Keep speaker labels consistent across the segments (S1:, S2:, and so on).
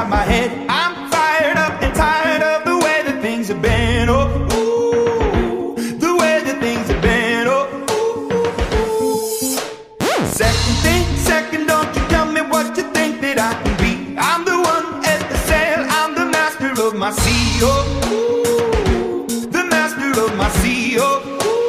S1: inside my head. I'm fired up and tired of the way that things have been. Oh, ooh, the way that things have been. Oh, ooh. Second thing, second, don't you tell me what you think that I can be. I'm the one at the sail, I'm the master of my sea. Oh, ooh, the master of my sea. Oh,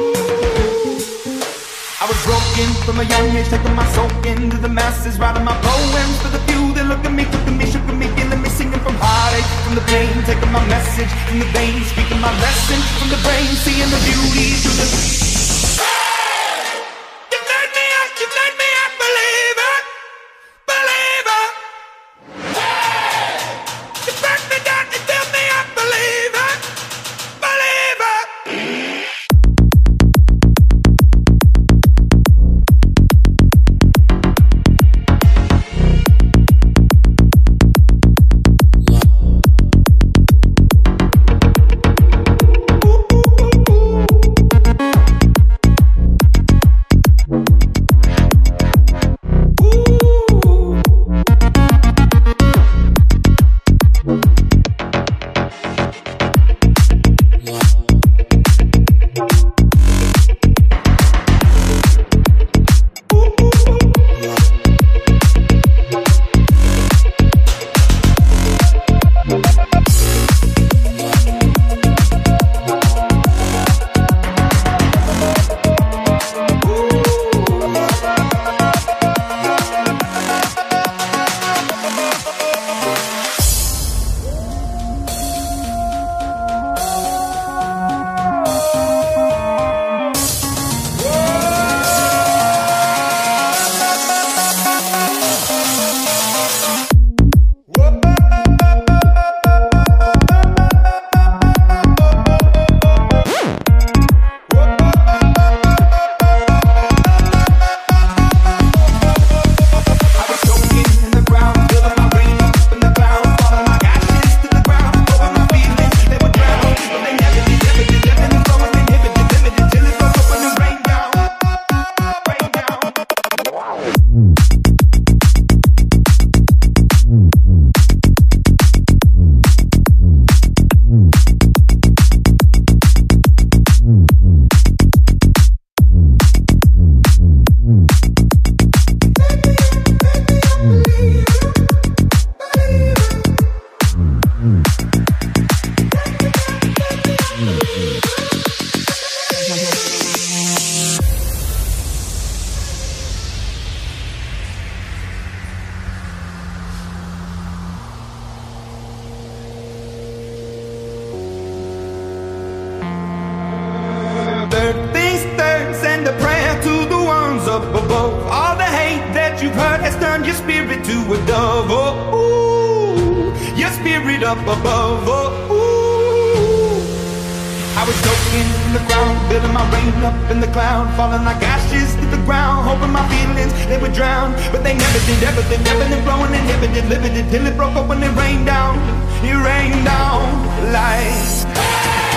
S1: I was broken from a young age, taking my soul into the masses, writing my poems for the few that look at me, took at me, shook at me, feeling me, singing from heartache, from the pain, taking my message from the veins, speaking my lesson from the brain, seeing the beauty through the... You made me a believer, believer. You brought me down and filled me up, believer, believer. Send a prayer to the ones up above. All the hate that you've heard has turned your spirit to a dove. Oh, ooh, your spirit up above. Oh, ooh. I was soaking in the ground, building my rain up in the cloud, falling like ashes to the ground, hoping my feelings they would drown, but they never did. Everything flowing, inhibited, limited, till it broke up when it rained down. It rained down like.